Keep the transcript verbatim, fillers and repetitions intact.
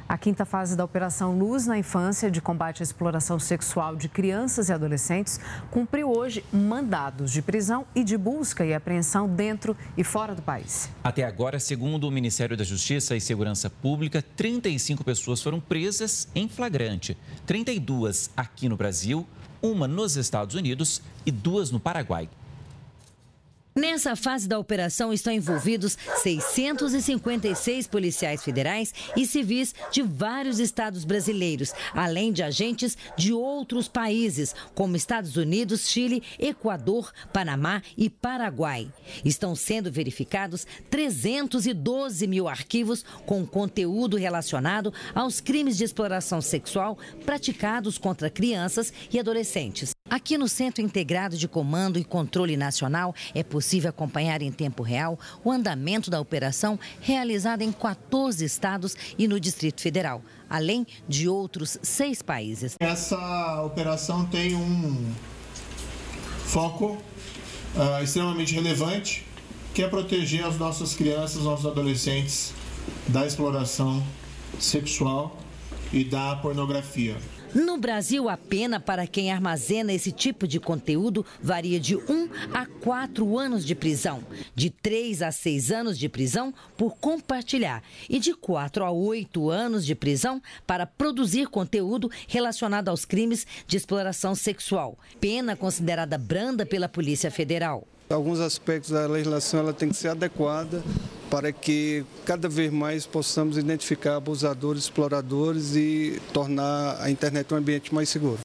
A quinta fase da Operação Luz na Infância, de combate à exploração sexual de crianças e adolescentes, cumpriu hoje mandados de prisão e de busca e apreensão dentro e fora do país. Até agora, segundo o Ministério da Justiça e Segurança Pública, trinta e cinco pessoas foram presas em flagrante. trinta e duas aqui no Brasil, uma nos Estados Unidos e duas no Paraguai. Nessa fase da operação estão envolvidos seiscentos e cinquenta e seis policiais federais e civis de vários estados brasileiros, além de agentes de outros países, como Estados Unidos, Chile, Equador, Panamá e Paraguai. Estão sendo verificados trezentos e doze mil arquivos com conteúdo relacionado aos crimes de exploração sexual praticados contra crianças e adolescentes. Aqui no Centro Integrado de Comando e Controle Nacional é possível acompanhar em tempo real o andamento da operação realizada em quatorze estados e no Distrito Federal, além de outros seis países. Essa operação tem um foco uh, extremamente relevante, que é proteger as nossas crianças, os nossos adolescentes da exploração sexual e da pornografia. No Brasil, a pena para quem armazena esse tipo de conteúdo varia de um a quatro anos de prisão, de três a seis anos de prisão por compartilhar e de quatro a oito anos de prisão para produzir conteúdo relacionado aos crimes de exploração sexual, pena considerada branda pela Polícia Federal. Alguns aspectos da legislação ela tem que ser adequada para que cada vez mais possamos identificar abusadores, exploradores e tornar a internet um ambiente mais seguro.